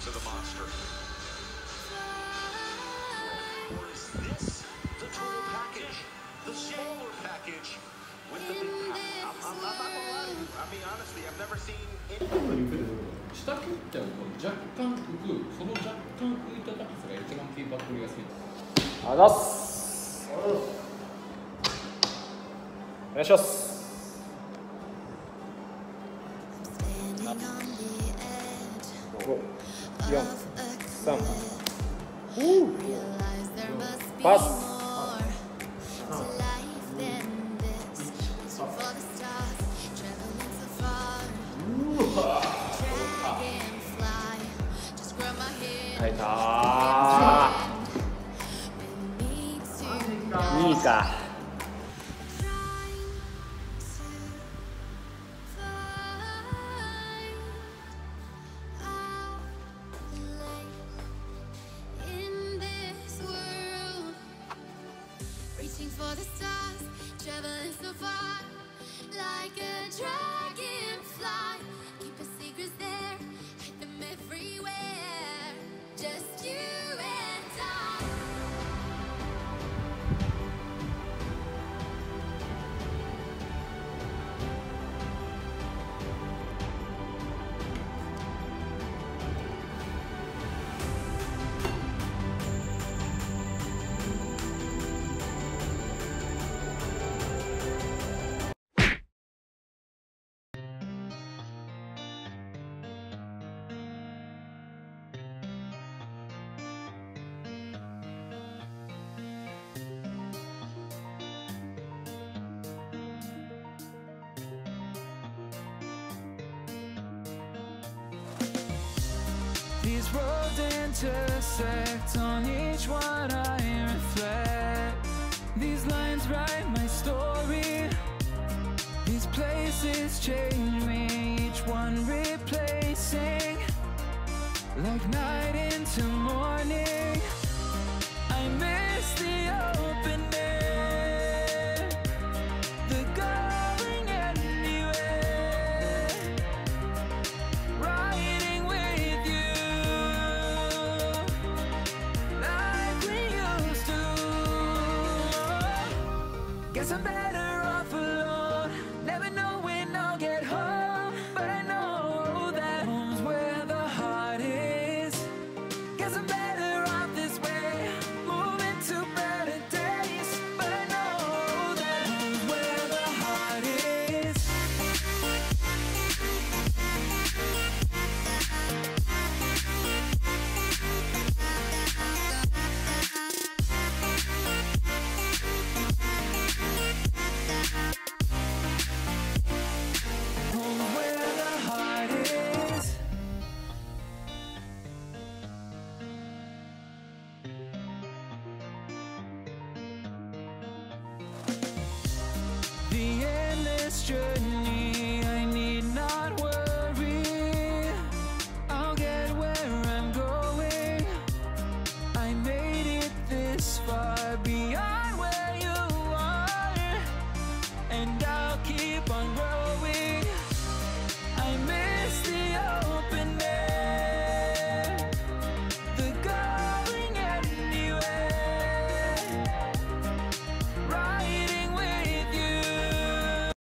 to the monster. Or is this the total package? The smaller package with the big pack? I'm not gonna lie to you. I mean, honestly, I've never seen any. 下切っちゃうと若干浮く、その若干浮いた高さが一番キーパー取りやすい。 あざっす。お願いします。5、4、3、パス。入ったー。2位か。 For the stars, traveling so far, like a dragonfly. Keep your secrets there, hide them everywhere. Just you and I. These roads intersect, on each one I reflect. These lines write my story. These places change me, each one replacing. Like night into morning, I miss the old